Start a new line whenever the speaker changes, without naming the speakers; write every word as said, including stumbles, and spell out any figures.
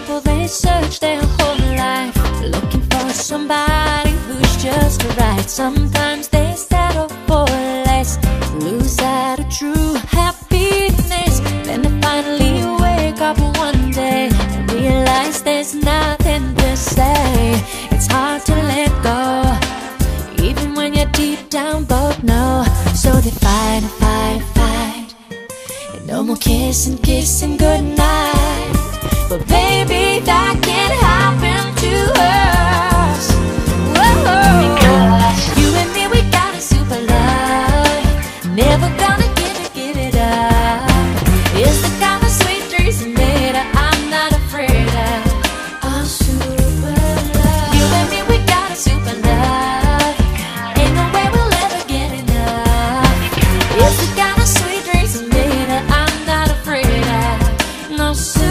people, they search their whole life looking for somebody who's just right. Sometimes they settle for less, lose out of true happiness. Then they finally wake up one day and realize there's nothing to say. It's hard to let go, even when you're deep down both know. So they fight and fight and fight, and no more kissing, kissing goodnight. But baby, that can't happen to us. Whoa. Because you and me, we got a super love. Never gonna give it, give it up. It's the kind of sweet dreams made of, I'm not afraid of. Our super love. You and me, we got a super love. Ain't no way we'll ever get enough. It's the kind of sweet dreams made of, I'm not afraid of. No.